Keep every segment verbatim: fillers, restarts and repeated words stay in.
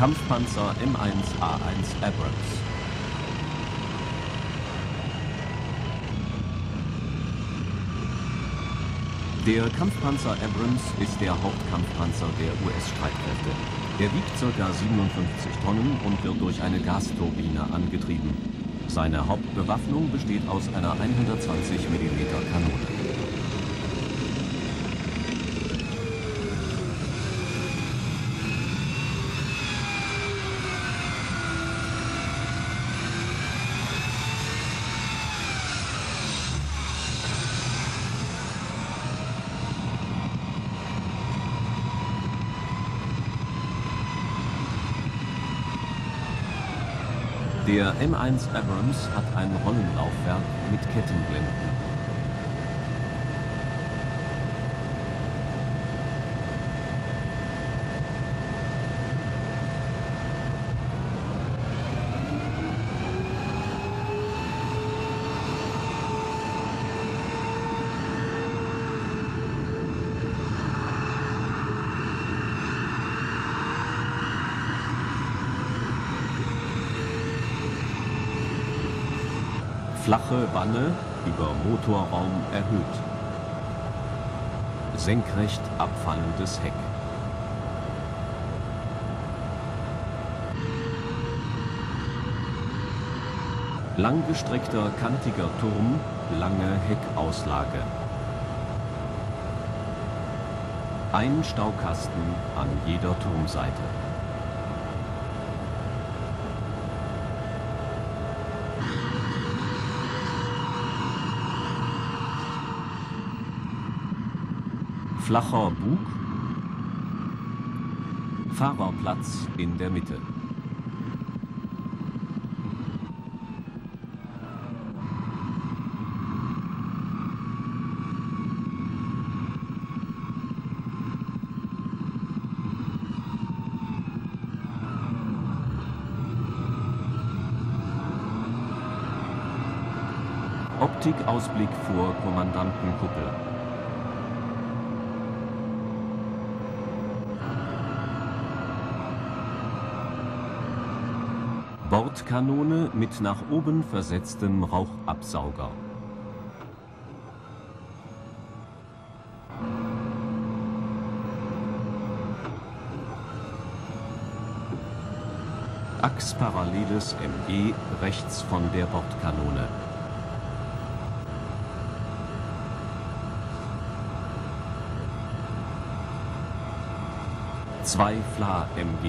Kampfpanzer M eins A eins Abrams. Der Kampfpanzer Abrams ist der Hauptkampfpanzer der U S-Streitkräfte. Er wiegt ca. siebenundfünfzig Tonnen und wird durch eine Gasturbine angetrieben. Seine Hauptbewaffnung besteht aus einer hundertzwanzig Millimeter Kanone. Der M eins Abrams hat ein Rollenlaufwerk mit Kettenblenden. Flache Wanne über Motorraum erhöht. Senkrecht abfallendes Heck. Langgestreckter kantiger Turm, lange Heckauslage. Ein Staukasten an jeder Turmseite. Flacher Bug, Fahrerplatz in der Mitte. Optikausblick vor Kommandantenkuppel. Bordkanone mit nach oben versetztem Rauchabsauger. Achsparalleles M G rechts von der Bordkanone. Zwei Fla M G.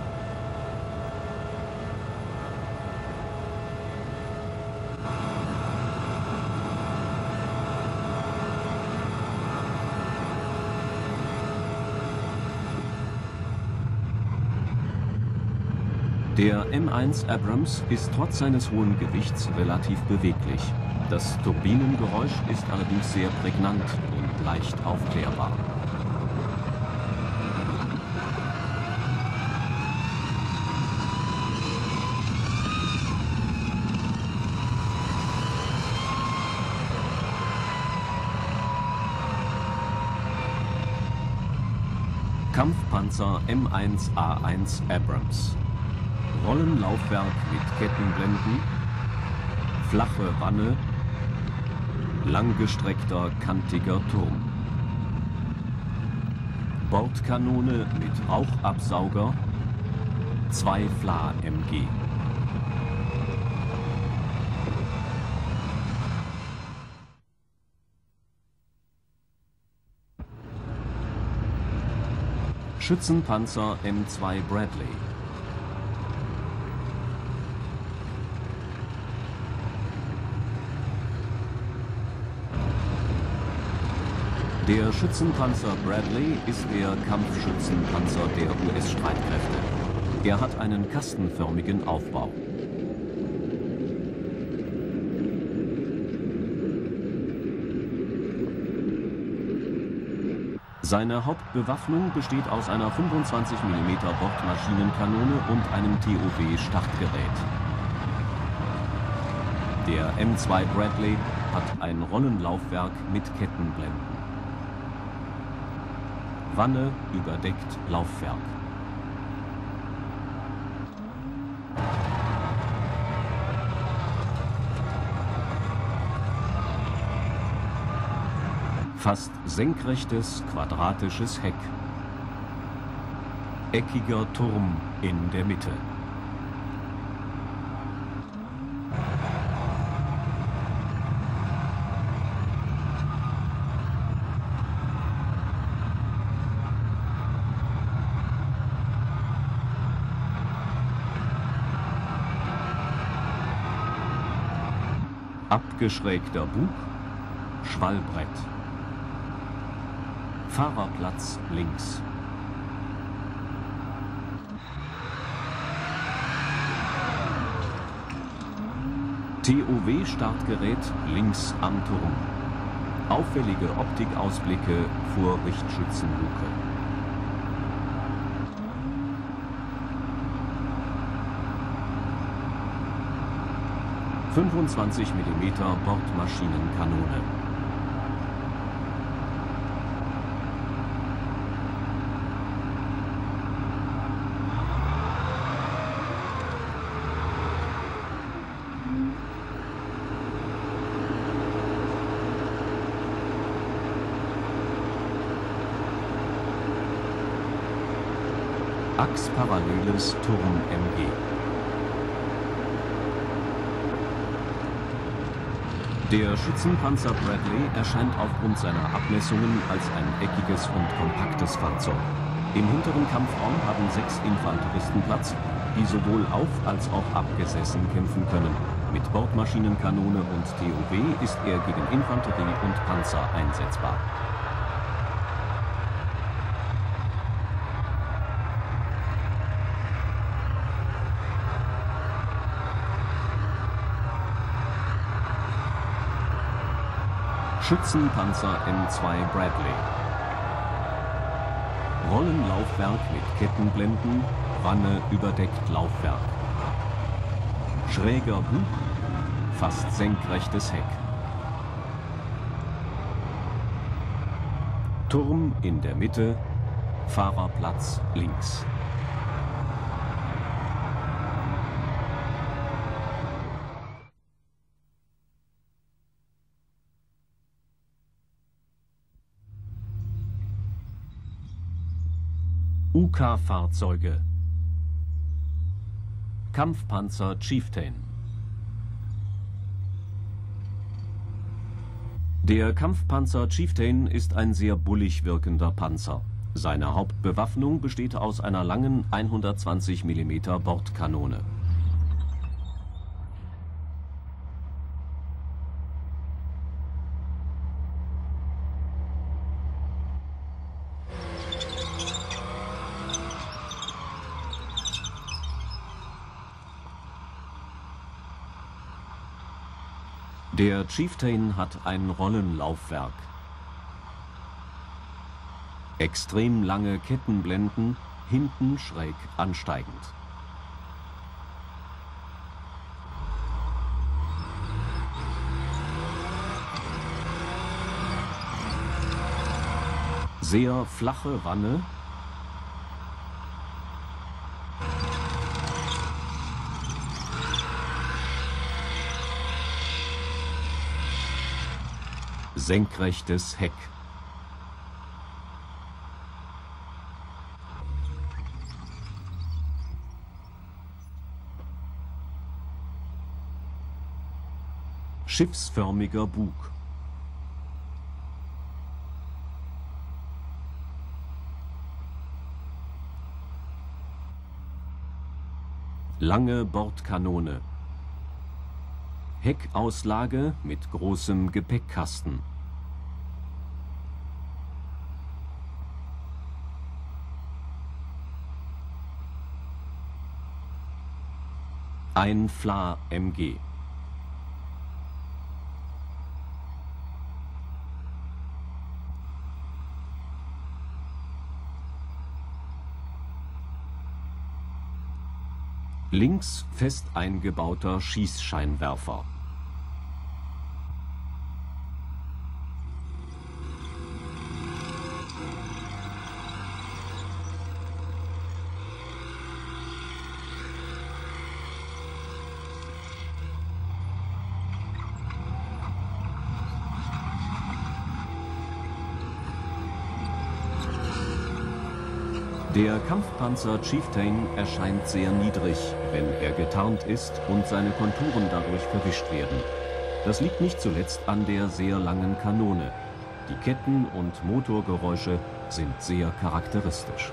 Der M eins Abrams ist trotz seines hohen Gewichts relativ beweglich. Das Turbinengeräusch ist allerdings sehr prägnant und leicht aufklärbar. Kampfpanzer M eins A eins Abrams. Rollenlaufwerk mit Kettenblenden, flache Wanne, langgestreckter kantiger Turm. Bordkanone mit Rauchabsauger, zwei Fla M G. Schützenpanzer M zwei Bradley. Der Schützenpanzer Bradley ist der Kampfschützenpanzer der U S-Streitkräfte. Er hat einen kastenförmigen Aufbau. Seine Hauptbewaffnung besteht aus einer fünfundzwanzig Millimeter Bordmaschinenkanone und einem T O W-Startgerät. Der M zwei Bradley hat ein Rollenlaufwerk mit Kettenblenden. Wanne überdeckt Laufwerk. Fast senkrechtes, quadratisches Heck. Eckiger Turm in der Mitte. Abgeschrägter Bug, Schwallbrett. Fahrerplatz links. T O W-Startgerät links am Turm. Auffällige Optikausblicke vor Richtschützenluke. fünfundzwanzig Millimeter Bordmaschinenkanone. Achsparalleles Turm-M G. Der Schützenpanzer Bradley erscheint aufgrund seiner Abmessungen als ein eckiges und kompaktes Fahrzeug. Im hinteren Kampfraum haben sechs Infanteristen Platz, die sowohl auf- als auch abgesessen kämpfen können. Mit Bordmaschinenkanone und T O W ist er gegen Infanterie und Panzer einsetzbar. Schützenpanzer M zwei Bradley. Rollenlaufwerk mit Kettenblenden, Wanne überdeckt Laufwerk. Schräger Bug, fast senkrechtes Heck. Turm in der Mitte, Fahrerplatz links. U K-Fahrzeuge. Kampfpanzer Chieftain. Der Kampfpanzer Chieftain ist ein sehr bullig wirkender Panzer. Seine Hauptbewaffnung besteht aus einer langen hundertzwanzig Millimeter Bordkanone. Der Chieftain hat ein Rollenlaufwerk. Extrem lange Kettenblenden, hinten schräg ansteigend. Sehr flache Wanne. Senkrechtes Heck. Schiffsförmiger Bug. Lange Bordkanone. Heckauslage mit großem Gepäckkasten. Ein Fla-M G. Links fest eingebauter Schießscheinwerfer. Der Kampfpanzer Chieftain erscheint sehr niedrig, wenn er getarnt ist und seine Konturen dadurch verwischt werden. Das liegt nicht zuletzt an der sehr langen Kanone. Die Ketten- und Motorgeräusche sind sehr charakteristisch.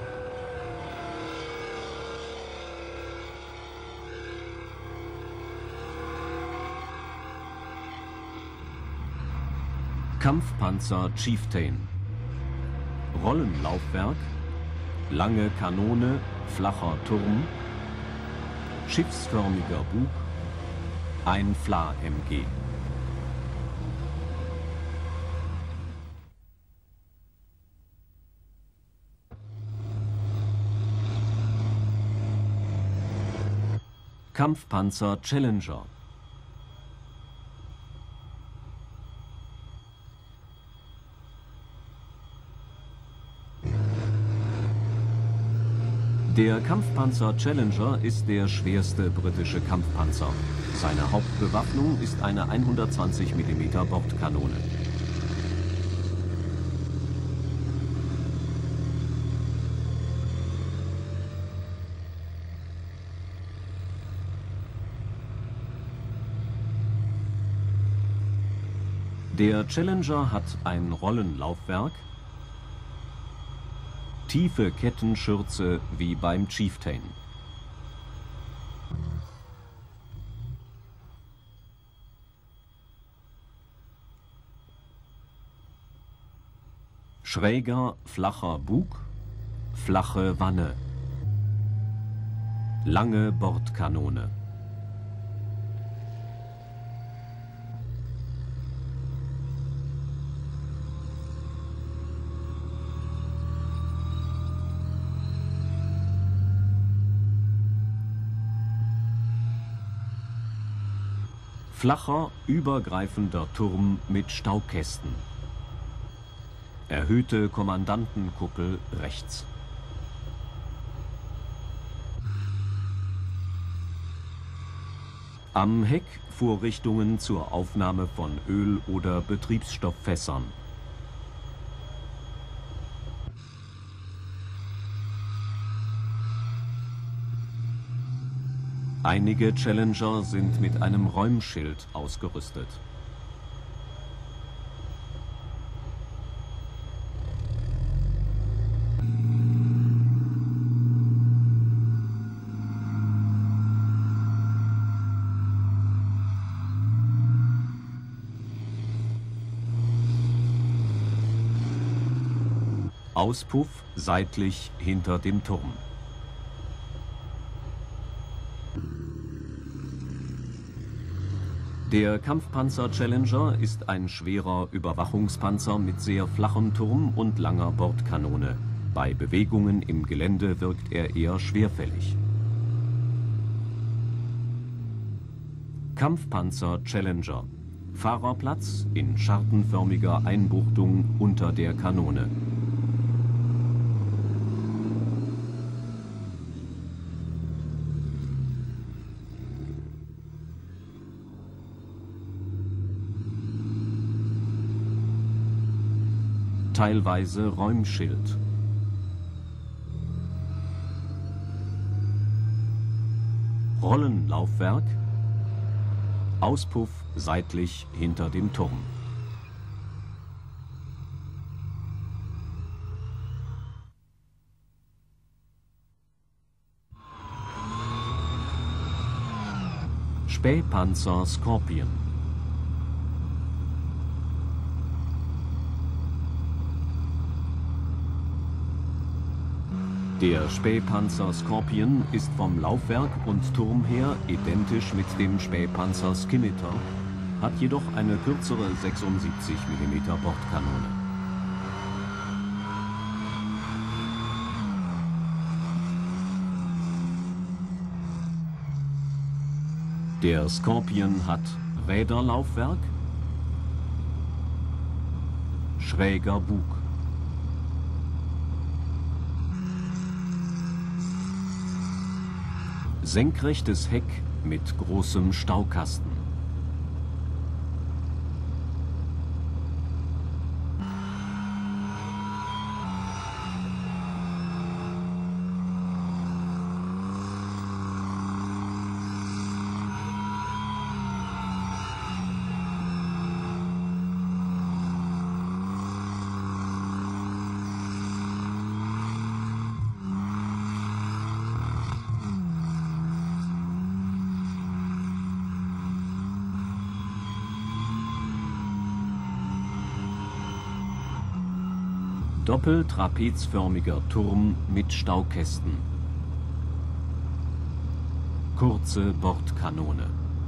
Kampfpanzer Chieftain. Rollenlaufwerk, lange Kanone, flacher Turm, schiffsförmiger Bug, ein Fla-M G. Kampfpanzer Challenger. Der Kampfpanzer Challenger ist der schwerste britische Kampfpanzer. Seine Hauptbewaffnung ist eine hundertzwanzig Millimeter Bordkanone. Der Challenger hat ein Rollenlaufwerk, tiefe Kettenschürze wie beim Chieftain. Schräger, flacher Bug, flache Wanne, lange Bordkanone. Flacher, übergreifender Turm mit Staukästen. Erhöhte Kommandantenkuppel rechts. Am Heck Vorrichtungen zur Aufnahme von Öl- oder Betriebsstofffässern. Einige Challenger sind mit einem Räumschild ausgerüstet. Auspuff seitlich hinter dem Turm. Der Kampfpanzer Challenger ist ein schwerer Überwachungspanzer mit sehr flachem Turm und langer Bordkanone. Bei Bewegungen im Gelände wirkt er eher schwerfällig. Kampfpanzer Challenger. Fahrerplatz in schartenförmiger Einbuchtung unter der Kanone. Teilweise Räumschild. Rollenlaufwerk. Auspuff seitlich hinter dem Turm. Spähpanzer Scorpion. Der Spähpanzer Scorpion ist vom Laufwerk und Turm her identisch mit dem Spähpanzer Scimitar, hat jedoch eine kürzere sechsundsiebzig Millimeter Bordkanone. Der Scorpion hat Räderlaufwerk, schräger Bug. Senkrechtes Heck mit großem Staukasten. Doppeltrapezförmiger Turm mit Staukästen. Kurze Bordkanone.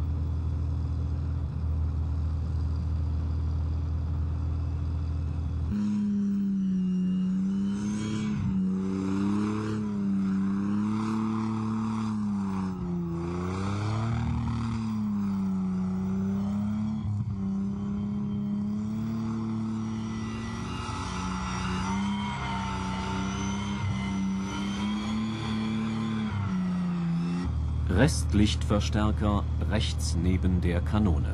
Restlichtverstärker rechts neben der Kanone.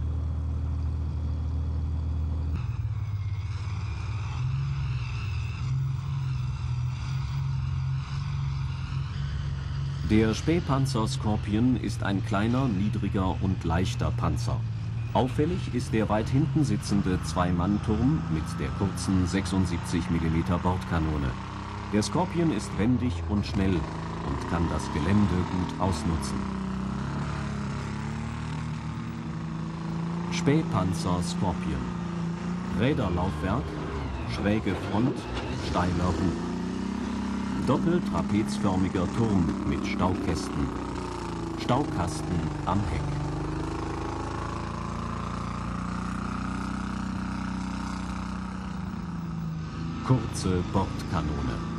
Der Spähpanzer Scorpion ist ein kleiner, niedriger und leichter Panzer. Auffällig ist der weit hinten sitzende Zwei-Mann-Turm mit der kurzen sechsundsiebzig Millimeter Bordkanone. Der Scorpion ist wendig und schnell und kann das Gelände gut ausnutzen. Spähpanzer Scorpion. Räderlaufwerk, schräge Front, steiler Bug. Doppeltrapezförmiger Turm mit Staukästen. Staukasten am Heck. Kurze Bordkanone.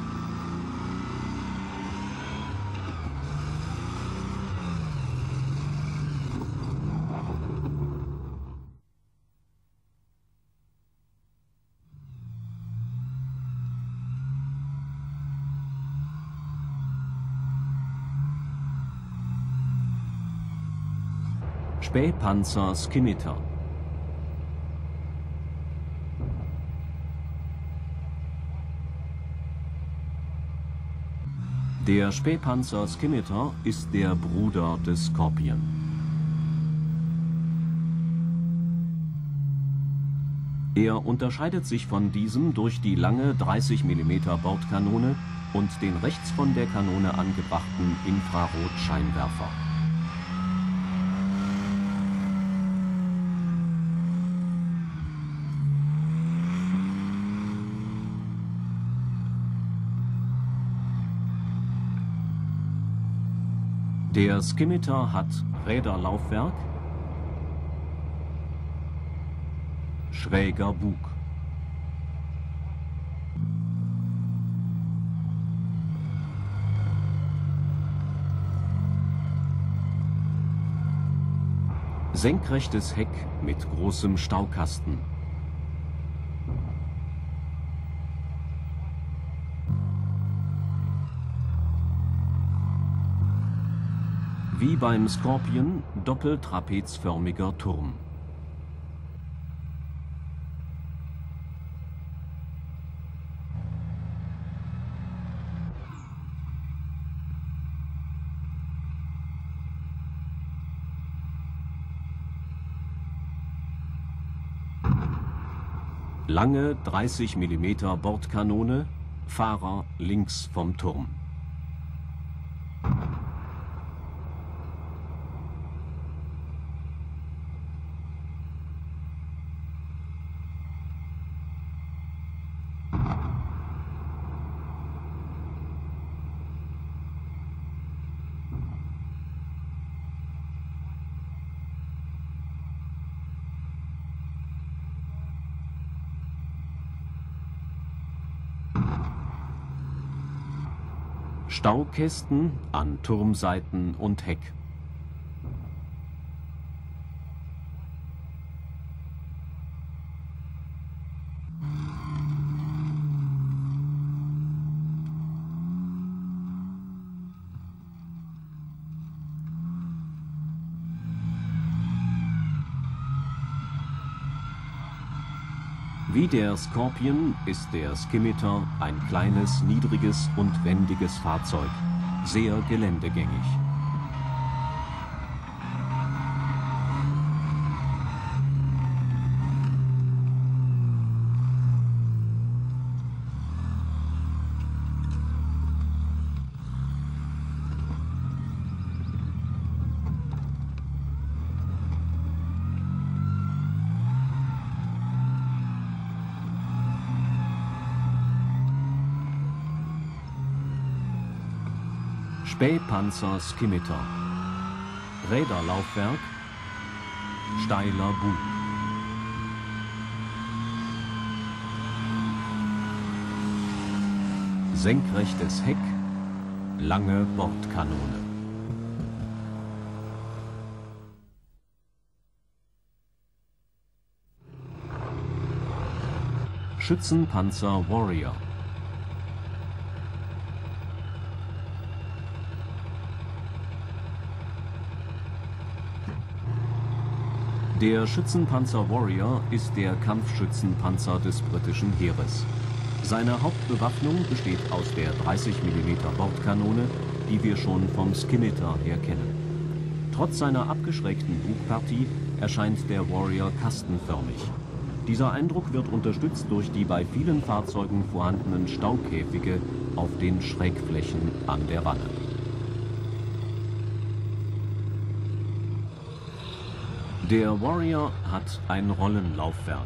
Spähpanzer Scimitar. Der Spähpanzer Scimitar ist der Bruder des Scorpion. Er unterscheidet sich von diesem durch die lange dreißig Millimeter Bordkanone und den rechts von der Kanone angebrachten Infrarotscheinwerfer. Der Scimitar hat Räderlaufwerk, schräger Bug. Senkrechtes Heck mit großem Staukasten. Wie beim Scorpion doppeltrapezförmiger Turm. Lange dreißig Millimeter Bordkanone, Fahrer links vom Turm. Staukästen an Turmseiten und Heck. Wie der Scorpion ist der Scimitar ein kleines, niedriges und wendiges Fahrzeug, sehr geländegängig. Spähpanzer Scimitar. Räderlaufwerk, steiler Bug. Senkrechtes Heck, lange Bordkanone. Schützenpanzer Warrior. Der Schützenpanzer Warrior ist der Kampfschützenpanzer des britischen Heeres. Seine Hauptbewaffnung besteht aus der dreißig Millimeter Bordkanone, die wir schon vom Scimitar her kennen. Trotz seiner abgeschrägten Bugpartie erscheint der Warrior kastenförmig. Dieser Eindruck wird unterstützt durch die bei vielen Fahrzeugen vorhandenen Staukäfige auf den Schrägflächen an der Wanne. Der Warrior hat ein Rollenlaufwerk.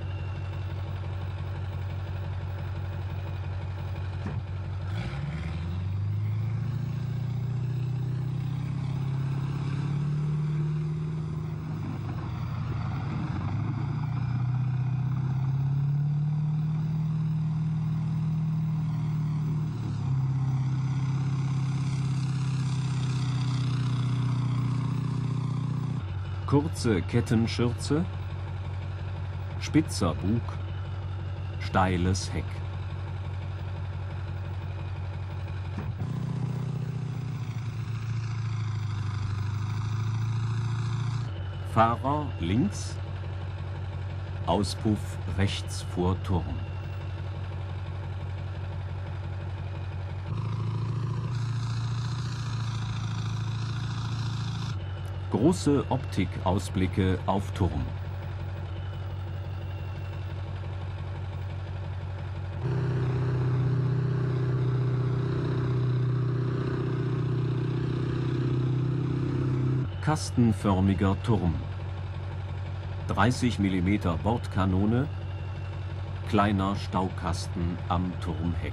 Kurze Kettenschürze, spitzer Bug, steiles Heck. Fahrer links, Auspuff rechts vor Turm. Große Optikausblicke auf Turm. Kastenförmiger Turm. dreißig Millimeter Bordkanone, kleiner Staukasten am Turmheck.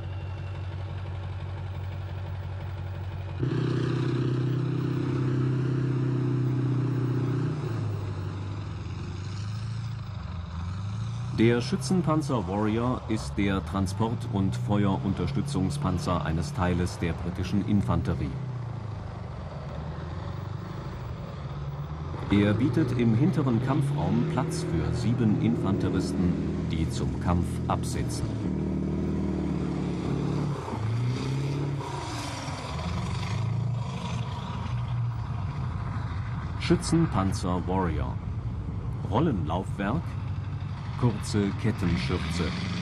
Der Schützenpanzer Warrior ist der Transport- und Feuerunterstützungspanzer eines Teiles der britischen Infanterie. Er bietet im hinteren Kampfraum Platz für sieben Infanteristen, die zum Kampf absetzen. Schützenpanzer Warrior. Rollenlaufwerk, kurze Kettenschürze.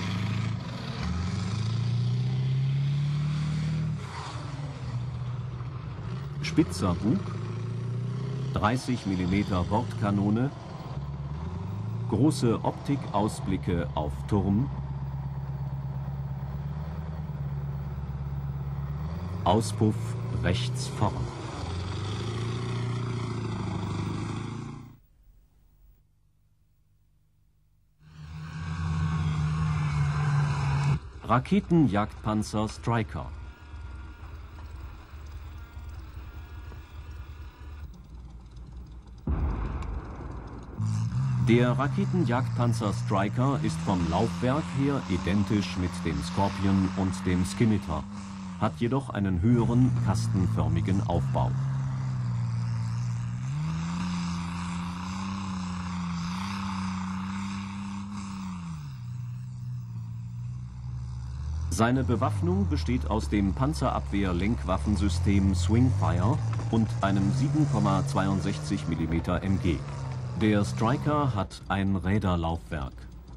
Spitzer Bug, dreißig Millimeter Bordkanone, große Optikausblicke auf Turm, Auspuff rechts vorn. Raketenjagdpanzer Striker. Der Raketenjagdpanzer Striker ist vom Laufwerk her identisch mit dem Scorpion und dem Scimitar, hat jedoch einen höheren, kastenförmigen Aufbau. Seine Bewaffnung besteht aus dem Panzerabwehr-Lenkwaffensystem Swingfire und einem sieben Komma zweiundsechzig Millimeter M G. Der Striker hat ein Räderlaufwerk.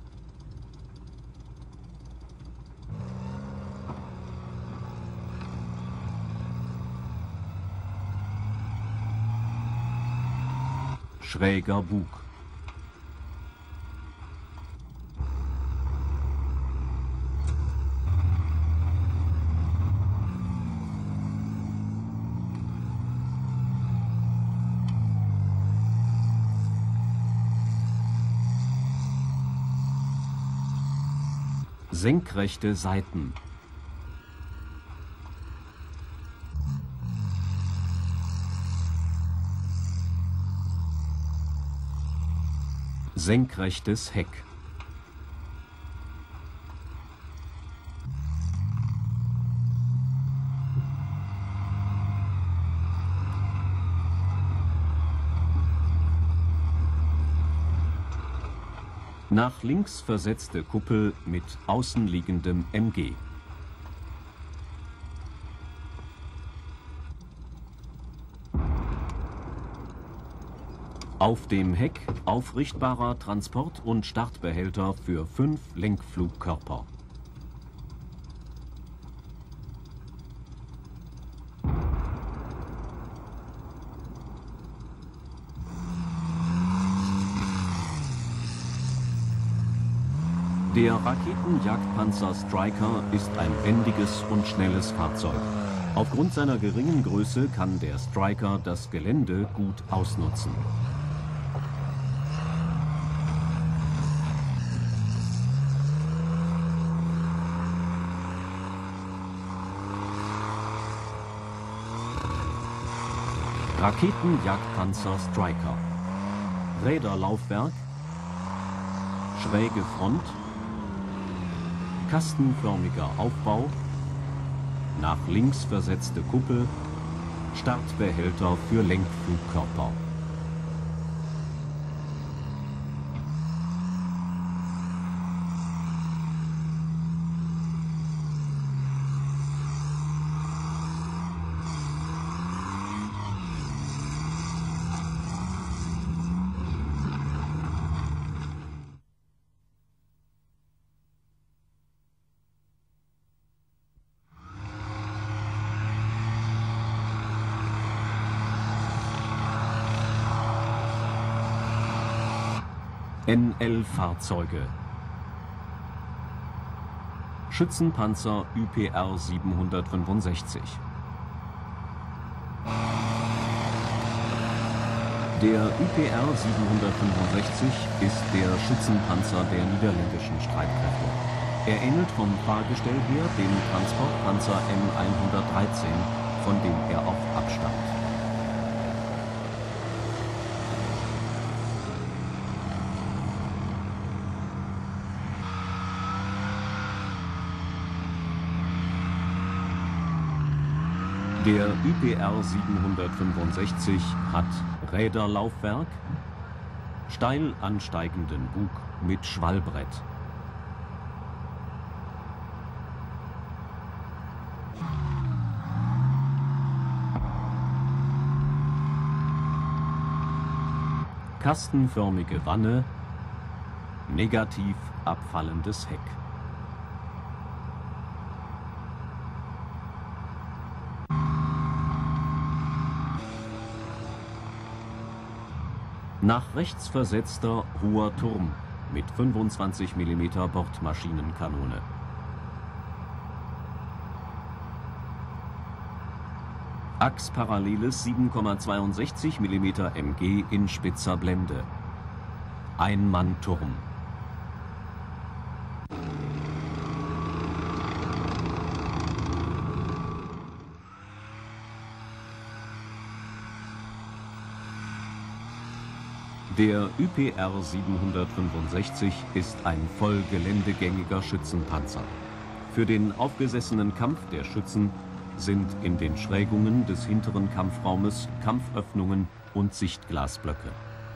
Schräger Bug. Senkrechte Seiten. Senkrechtes Heck. Nach links versetzte Kuppel mit außenliegendem M G. Auf dem Heck aufrichtbarer Transport- und Startbehälter für fünf Lenkflugkörper. Der Raketenjagdpanzer Stryker ist ein wendiges und schnelles Fahrzeug. Aufgrund seiner geringen Größe kann der Stryker das Gelände gut ausnutzen. Raketenjagdpanzer Stryker. Räderlaufwerk, schräge Front, kastenförmiger Aufbau, nach links versetzte Kuppel, Startbehälter für Lenkflugkörper. N L-Fahrzeuge. Schützenpanzer Ü P R siebenhundertfünfundsechzig. Der Ü P R siebenhundertfünfundsechzig ist der Schützenpanzer der niederländischen Streitkräfte. Er ähnelt vom Fahrgestell her dem Transportpanzer M hundertdreizehn, von dem er auch abstammt. Der Ü P R siebenhundertfünfundsechzig hat Räderlaufwerk, steil ansteigenden Bug mit Schwallbrett. Kastenförmige Wanne, negativ abfallendes Heck. Nach rechts versetzter hoher Turm mit fünfundzwanzig Millimeter Bordmaschinenkanone. Achsparalleles sieben Komma zweiundsechzig Millimeter M G in spitzer Blende. Ein-Mann-Turm. Der Ü P R siebenhundertfünfundsechzig ist ein voll geländegängiger Schützenpanzer. Für den aufgesessenen Kampf der Schützen sind in den Schrägungen des hinteren Kampfraumes Kampföffnungen und Sichtglasblöcke.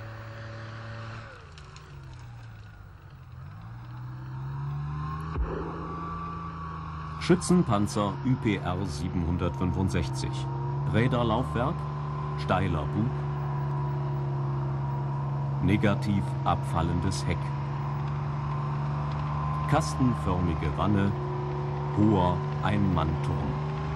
Schützenpanzer Ü P R siebenhundertfünfundsechzig. Räderlaufwerk, steiler Bug, negativ abfallendes Heck. Kastenförmige Wanne, hoher Ein-Mann-Turm.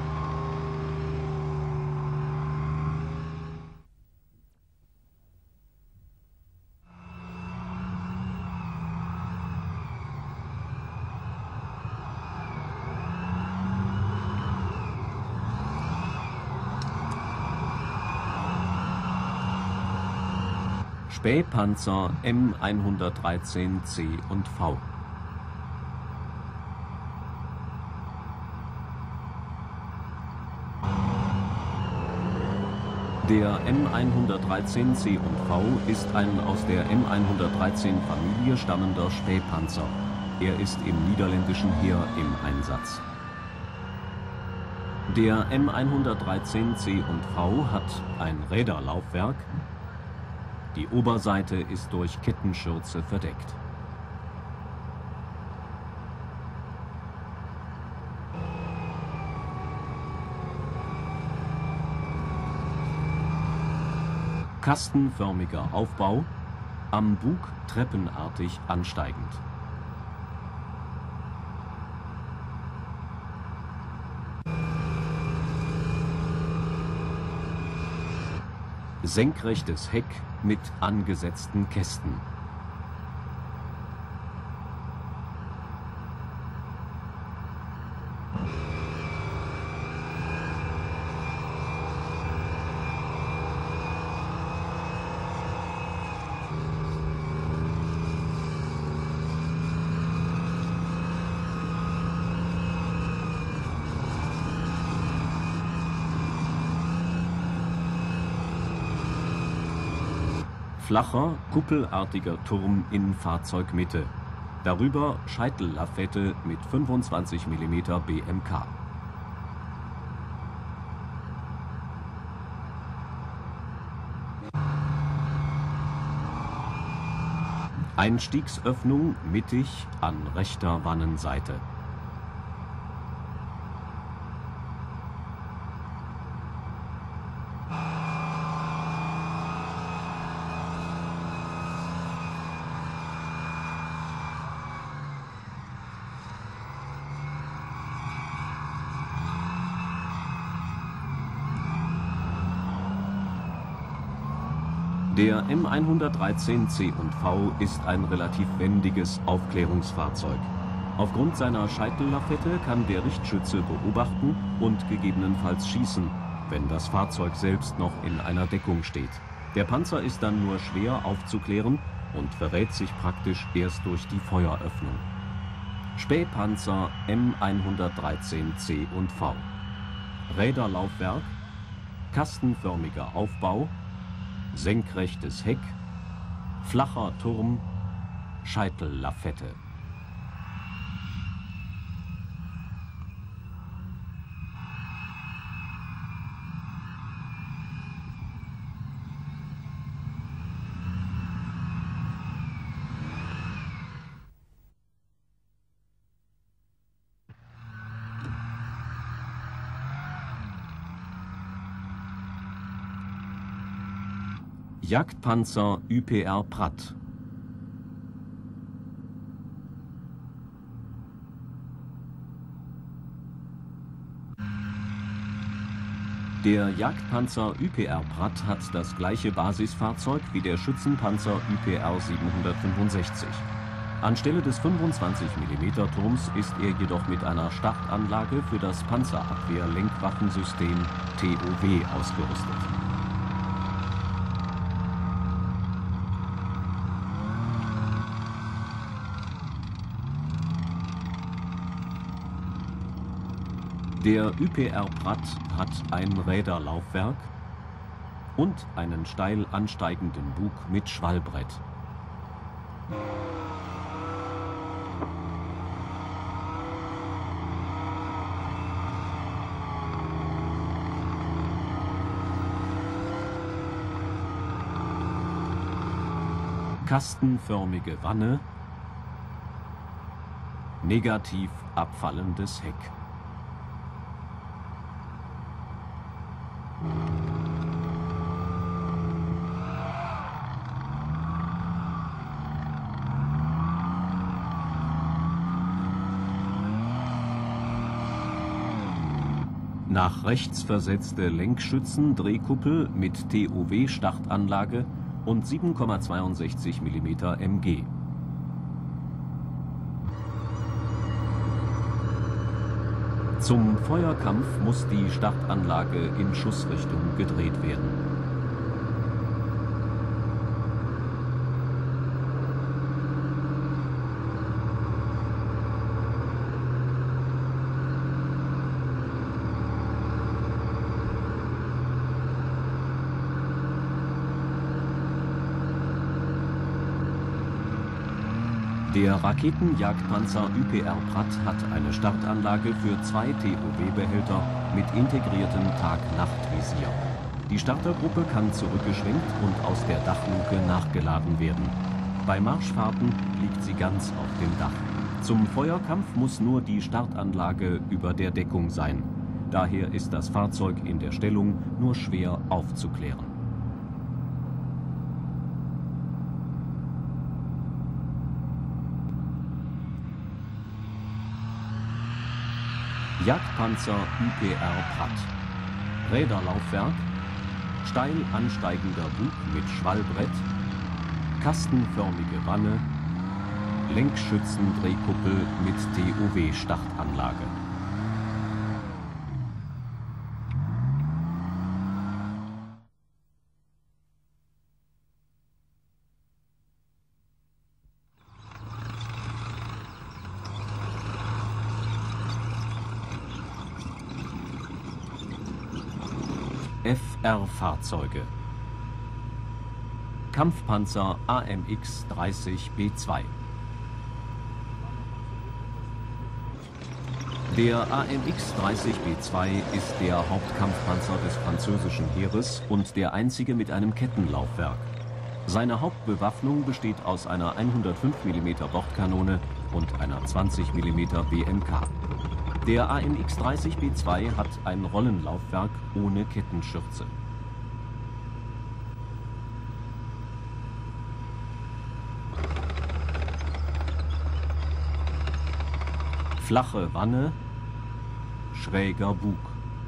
Spähpanzer M hundertdreizehn C und V. Der M hundertdreizehn C und V ist ein aus der M hundertdreizehn-Familie stammender Spähpanzer. Er ist im niederländischen Heer im Einsatz. Der M hundertdreizehn C und V hat ein Räderlaufwerk. Die Oberseite ist durch Kettenschürze verdeckt. Kastenförmiger Aufbau, am Bug treppenartig ansteigend. Senkrechtes Heck mit angesetzten Kästen. Flacher, kuppelartiger Turm in Fahrzeugmitte. Darüber Scheitellafette mit fünfundzwanzig Millimeter B M K. Einstiegsöffnung mittig an rechter Wannenseite. Der M hundertdreizehn C und V ist ein relativ wendiges Aufklärungsfahrzeug. Aufgrund seiner Scheitellafette kann der Richtschütze beobachten und gegebenenfalls schießen, wenn das Fahrzeug selbst noch in einer Deckung steht. Der Panzer ist dann nur schwer aufzuklären und verrät sich praktisch erst durch die Feueröffnung. Spähpanzer M hundertdreizehn C und V. Räderlaufwerk, kastenförmiger Aufbau, senkrechtes Heck, flacher Turm, Scheitellafette. Jagdpanzer Ü P R Pratt. Der Jagdpanzer Ü P R Pratt hat das gleiche Basisfahrzeug wie der Schützenpanzer Ü P R siebenhundertfünfundsechzig. Anstelle des fünfundzwanzig Millimeter Turms ist er jedoch mit einer Startanlage für das Panzerabwehr-Lenkwaffensystem T O W ausgerüstet. Der Ü P R Pratt hat ein Räderlaufwerk und einen steil ansteigenden Bug mit Schwallbrett. Kastenförmige Wanne, negativ abfallendes Heck. Nach rechts versetzte Lenkschützen-Drehkuppel mit T O W-Startanlage und sieben Komma zweiundsechzig Millimeter M G. Zum Feuerkampf muss die Startanlage in Schussrichtung gedreht werden. Der Raketenjagdpanzer Ü P R Pratt hat eine Startanlage für zwei T O W-Behälter mit integriertem Tag-Nacht-Visier. Die Startergruppe kann zurückgeschwenkt und aus der Dachluke nachgeladen werden. Bei Marschfahrten liegt sie ganz auf dem Dach. Zum Feuerkampf muss nur die Startanlage über der Deckung sein. Daher ist das Fahrzeug in der Stellung nur schwer aufzuklären. Jagdpanzer Ü P R Pratt. Räderlaufwerk, steil ansteigender Bug mit Schwallbrett, kastenförmige Wanne, Lenkschützendrehkuppel mit T O W-Startanlage. F R-Fahrzeuge. Kampfpanzer A M X dreißig B zwei. Der A M X dreißig B zwei ist der Hauptkampfpanzer des französischen Heeres und der einzige mit einem Kettenlaufwerk. Seine Hauptbewaffnung besteht aus einer hundertfünf Millimeter Bordkanone und einer zwanzig Millimeter B M K. Der A M X dreißig B zwei hat ein Rollenlaufwerk ohne Kettenschürze. Flache Wanne, schräger Bug,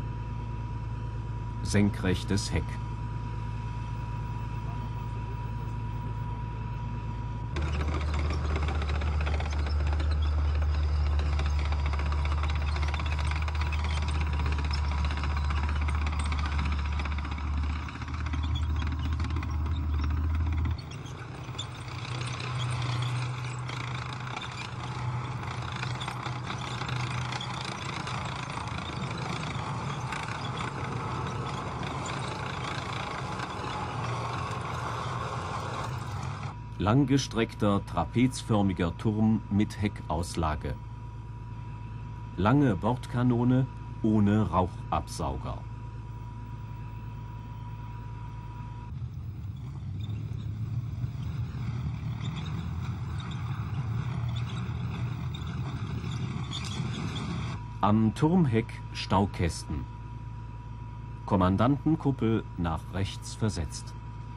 senkrechtes Heck. Langgestreckter trapezförmiger Turm mit Heckauslage. Lange Bordkanone ohne Rauchabsauger. Am Turmheck Staukästen. Kommandantenkuppel nach rechts versetzt.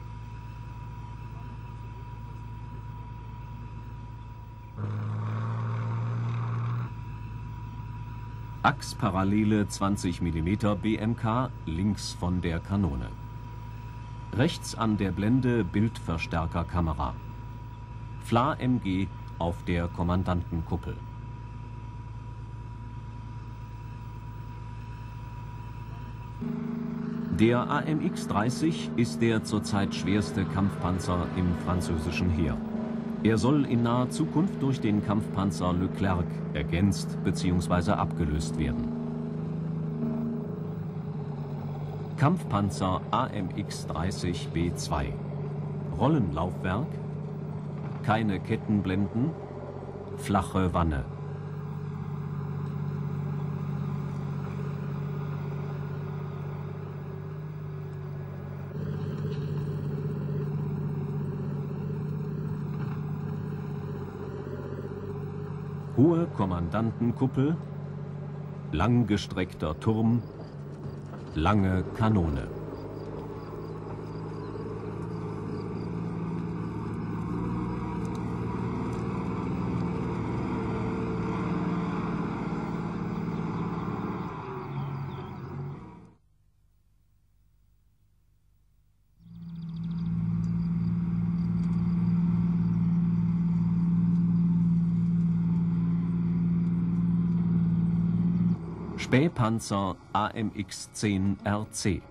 Achsparallele zwanzig Millimeter B M K links von der Kanone. Rechts an der Blende Bildverstärkerkamera. F L A M G auf der Kommandantenkuppel. Der A M X dreißig ist der zurzeit schwerste Kampfpanzer im französischen Heer. Er soll in naher Zukunft durch den Kampfpanzer Leclerc ergänzt bzw. abgelöst werden. Kampfpanzer A M X dreißig B zwei. Rollenlaufwerk, keine Kettenblenden, flache Wanne. Hohe Kommandantenkuppel, langgestreckter Turm, lange Kanone. Spähpanzer A M X zehn R C.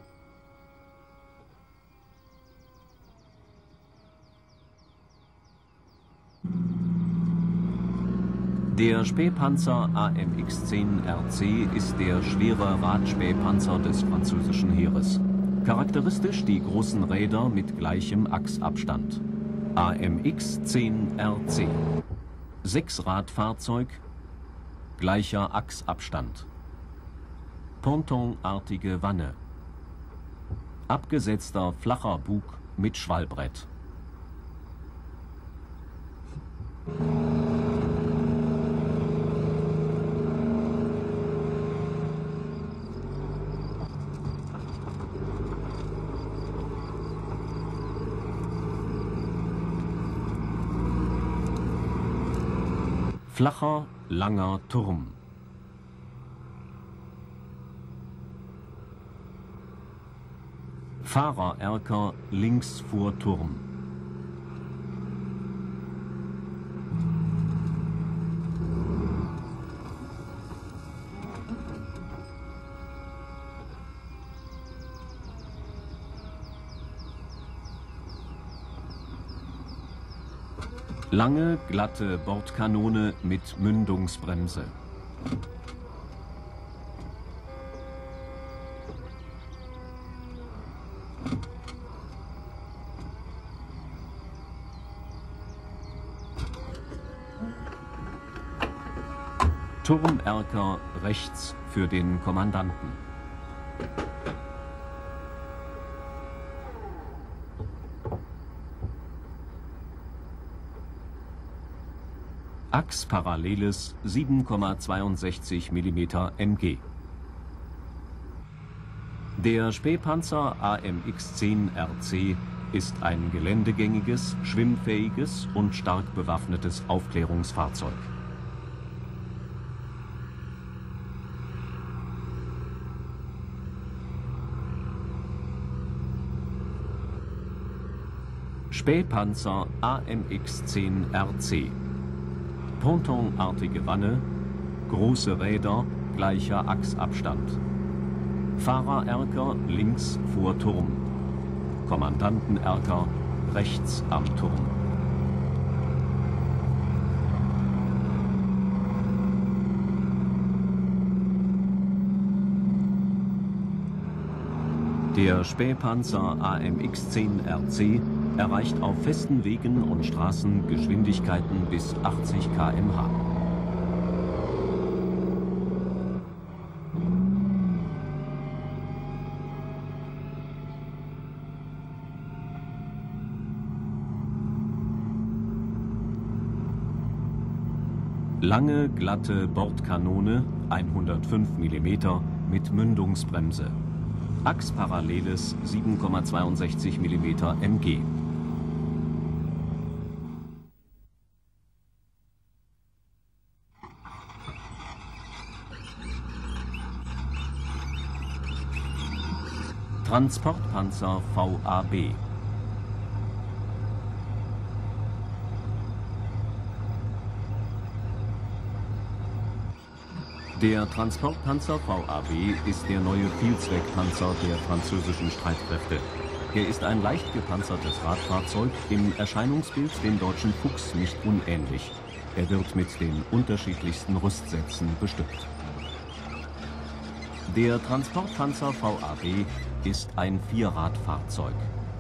Der Spähpanzer A M X zehn R C ist der schwere Radspähpanzer des französischen Heeres. Charakteristisch die großen Räder mit gleichem Achsabstand. A M X zehn R C. Sechsradfahrzeug, gleicher Achsabstand. Pontonartige Wanne. Abgesetzter flacher Bug mit Schwallbrett. Flacher, langer Turm. Fahrererker links vor Turm. Lange, glatte Bordkanone mit Mündungsbremse. Turmerker rechts für den Kommandanten. Achsparalleles sieben Komma zweiundsechzig Millimeter M G. Der Spähpanzer A M X zehn R C ist ein geländegängiges, schwimmfähiges und stark bewaffnetes Aufklärungsfahrzeug. Spähpanzer A M X zehn R C. Pontonartige Wanne, große Räder, gleicher Achsabstand. Fahrererker links vor Turm. Kommandantenerker rechts am Turm. Der Spähpanzer A M X zehn R C erreicht auf festen Wegen und Straßen Geschwindigkeiten bis achtzig Kilometer pro Stunde. Lange, glatte Bordkanone, hundertfünf Millimeter, mit Mündungsbremse. Achsparalleles sieben Komma zweiundsechzig Millimeter M G. Transportpanzer V A B. Der Transportpanzer V A B ist der neue Vielzweckpanzer der französischen Streitkräfte. Er ist ein leicht gepanzertes Radfahrzeug, im Erscheinungsbild dem deutschen Fuchs nicht unähnlich. Er wird mit den unterschiedlichsten Rüstsätzen bestückt. Der Transportpanzer V A B ist ein Vierradfahrzeug.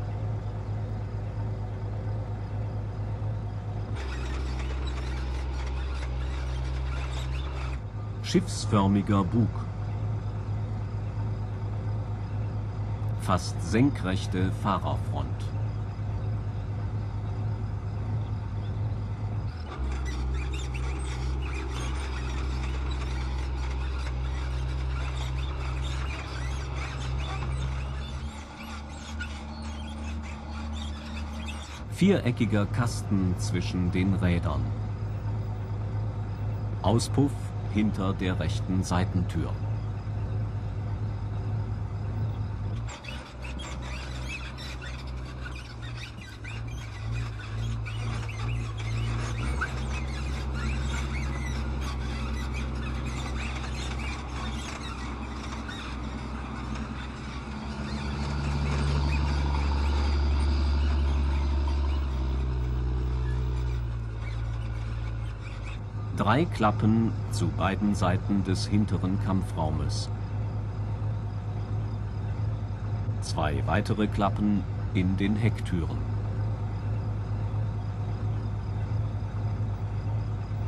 Schiffsförmiger Bug. Fast senkrechte Fahrerfront. Viereckiger Kasten zwischen den Rädern. Auspuff hinter der rechten Seitentür. Drei Klappen zu beiden Seiten des hinteren Kampfraumes. Zwei weitere Klappen in den Hecktüren.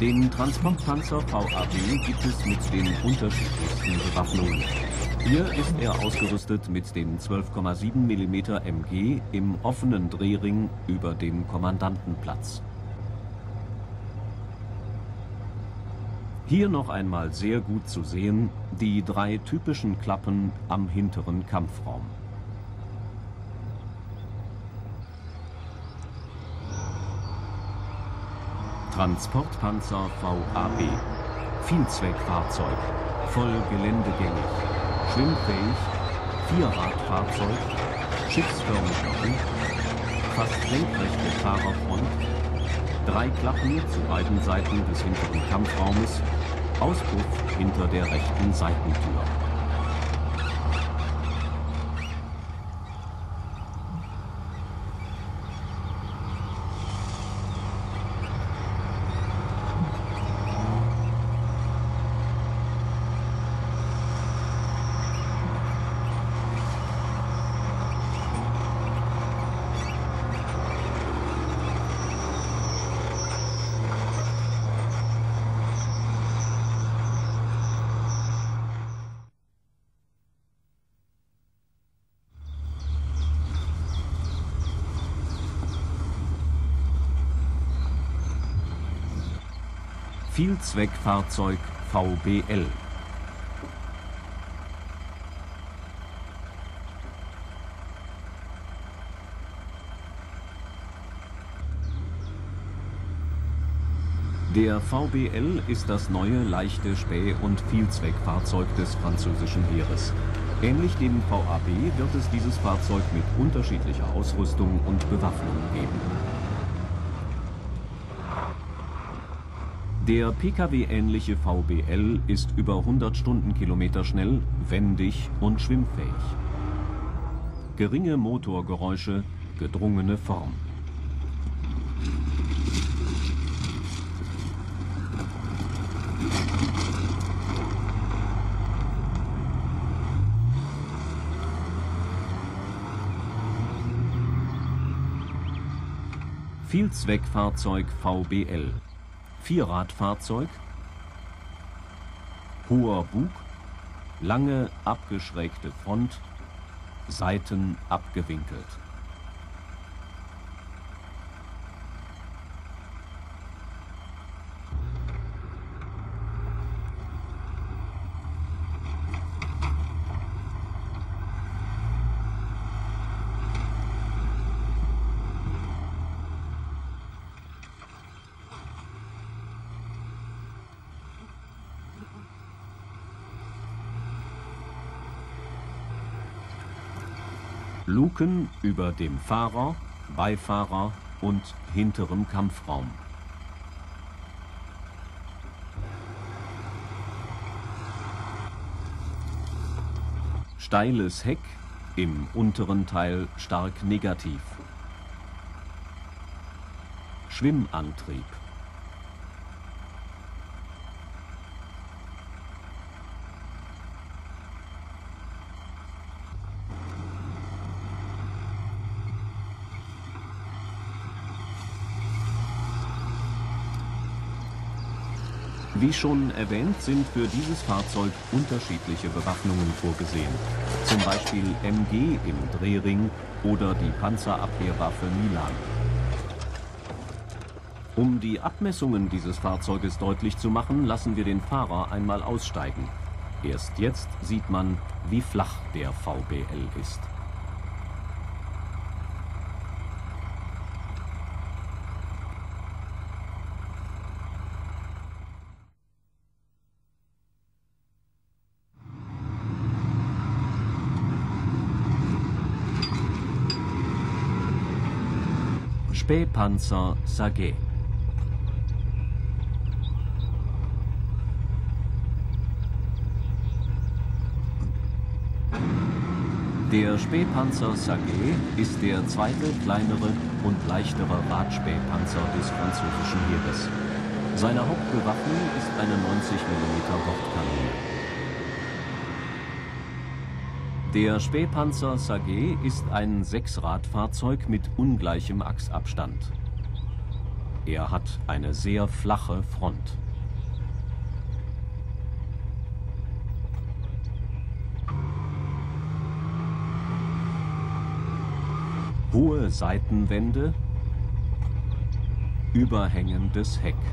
Den Transportpanzer V A B gibt es mit den unterschiedlichsten Bewaffnungen. Hier ist er ausgerüstet mit dem zwölf Komma sieben Millimeter M G im offenen Drehring über dem Kommandantenplatz. Hier noch einmal sehr gut zu sehen die drei typischen Klappen am hinteren Kampfraum. Transportpanzer V A B. Vielzweckfahrzeug, voll geländegängig, schwimmfähig, Vierradfahrzeug, schiffsförmiger Bug, fast senkrechte Fahrerfront, drei Klappen zu beiden Seiten des hinteren Kampfraumes, Auspuff hinter der rechten Seitentür. Vielzweckfahrzeug V B L. Der V B L ist das neue leichte Späh- und Vielzweckfahrzeug des französischen Heeres. Ähnlich dem V A B wird es dieses Fahrzeug mit unterschiedlicher Ausrüstung und Bewaffnung geben. Der P K W-ähnliche V B L ist über hundert Stundenkilometer schnell, wendig und schwimmfähig. Geringe Motorgeräusche, gedrungene Form. Vielzweckfahrzeug V B L. Vierradfahrzeug, hoher Bug, lange abgeschrägte Front, Seiten abgewinkelt. Luken über dem Fahrer, Beifahrer und hinterem Kampfraum. Steiles Heck, im unteren Teil stark negativ. Schwimmantrieb. Wie schon erwähnt, sind für dieses Fahrzeug unterschiedliche Bewaffnungen vorgesehen. Zum Beispiel M G im Drehring oder die Panzerabwehrwaffe Milan. Um die Abmessungen dieses Fahrzeuges deutlich zu machen, lassen wir den Fahrer einmal aussteigen. Erst jetzt sieht man, wie flach der V B L ist. Spähpanzer Sage. Der Spähpanzer Sage ist der zweite kleinere und leichtere Radspähpanzer des französischen Heeres. Seine Hauptbewaffnung ist eine neunzig Millimeter Bordkanone. Der Spähpanzer Sage ist ein Sechsradfahrzeug mit ungleichem Achsabstand. Er hat eine sehr flache Front. Hohe Seitenwände, überhängendes Heck.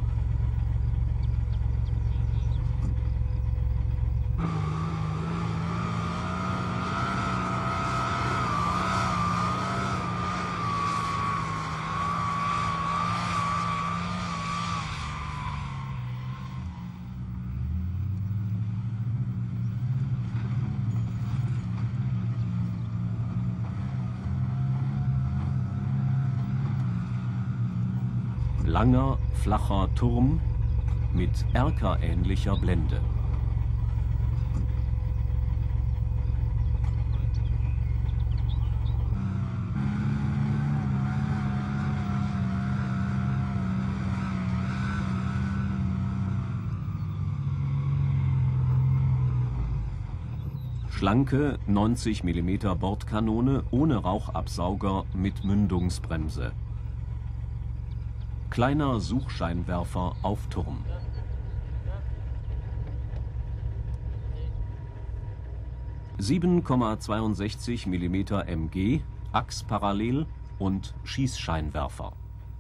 Langer, flacher Turm mit erkerähnlicher Blende. Schlanke neunzig Millimeter Bordkanone ohne Rauchabsauger mit Mündungsbremse. Kleiner Suchscheinwerfer auf Turm. sieben Komma zweiundsechzig Millimeter M G, achsparallel und Schießscheinwerfer.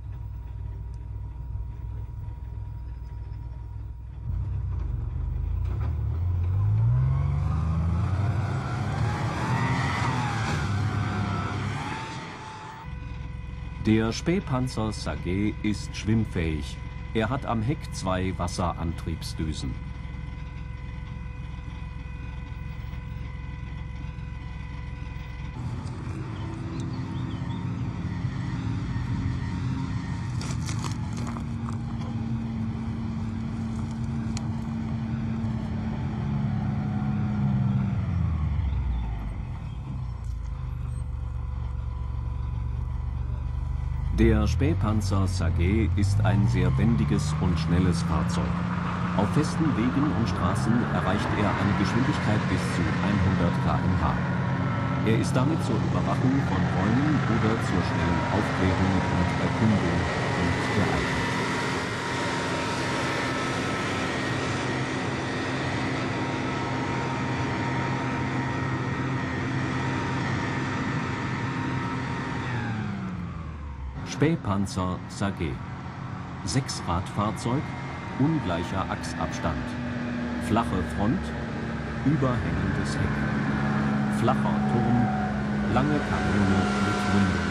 Der Spähpanzer Sage ist schwimmfähig. Er hat am Heck zwei Wasserantriebsdüsen. Der Spähpanzer Sage ist ein sehr wendiges und schnelles Fahrzeug. Auf festen Wegen und Straßen erreicht er eine Geschwindigkeit bis zu hundert Kilometer pro Stunde. Er ist damit zur Überwachung von Räumen oder zur schnellen Aufklärung und Erkundung und geeignet. Spähpanzer Sage. Sechsradfahrzeug, ungleicher Achsabstand. Flache Front, überhängendes Heck. Flacher Turm, lange Kanone mit Mündung.